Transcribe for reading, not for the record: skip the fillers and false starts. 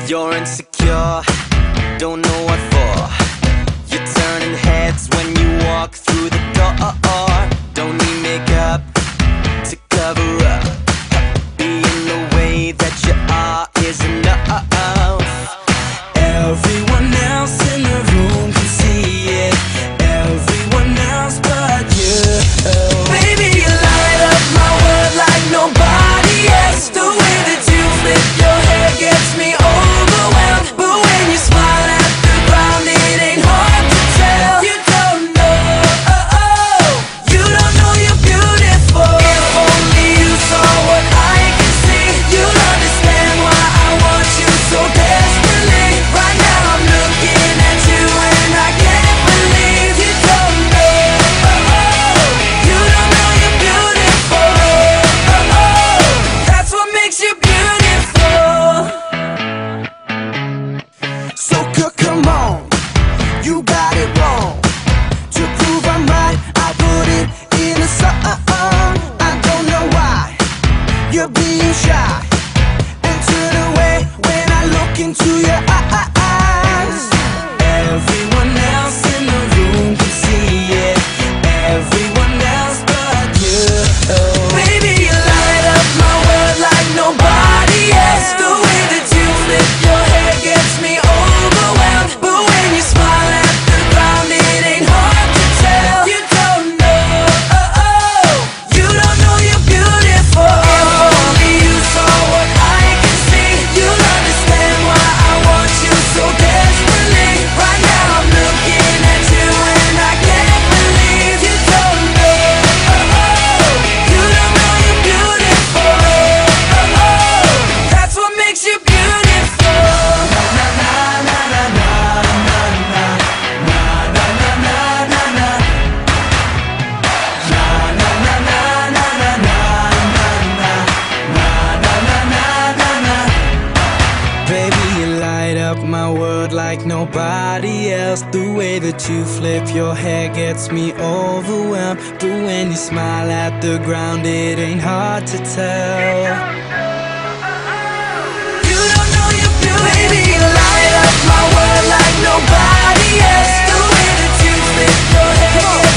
You're insecure, don't know what for. You're turning heads when you walk through the door. Don't need makeup to cover up. Being the way that you are is enough. Everyone else in the room can see it, everyone else but you. Baby, you light up my world like nobody else. The way that you flip your hair gets me overwhelmed. But when you smile at the ground, it ain't hard to tell. You don't know you're beautiful. If only you saw what I can see, you'll understand why I want you so desperately. Right now I'm looking at you and I can't believe you don't know. You don't know you're beautiful. That's what makes you beautiful. So come on, you got it wrong. To prove I'm right, I put it in a song. I don't know why you're being shy and turn away when I look into your eyes. Everyone else in the room can see it, everyone else but you. Baby, you light up my world like nobody else. The way that you flip your hair gets me overwhelmed. But when you smile at the ground, it ain't hard to tell. You don't know you're beautiful. If only you saw what I can see, you'll understand why I want you so desperately. Right now I'm looking at you and I can't believe you don't know. You don't know you're beautiful. That's what makes you beautiful. Na na na na na na na na na na na na na. Na na na na na na na na na na. Baby, you light up my world like nobody else. The way that you flip your hair gets me overwhelmed. But when you smile at the ground, it ain't hard to tell. You don't know you're beautiful. Baby, you light up my world like nobody else. The way that you flip your hair